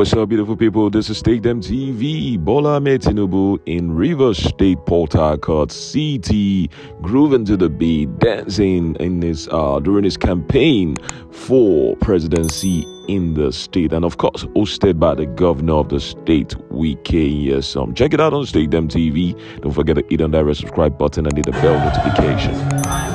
What's up, beautiful people? This is Take Them TV. Bola Ahmed Tinubu in Rivers State, Port Harcourt City, grooving to the beat, dancing in his during his campaign for presidency in the state, and of course hosted by the governor of the state, Yes, check it out on Take Them TV. Don't forget to hit on that red subscribe button and hit the bell notification.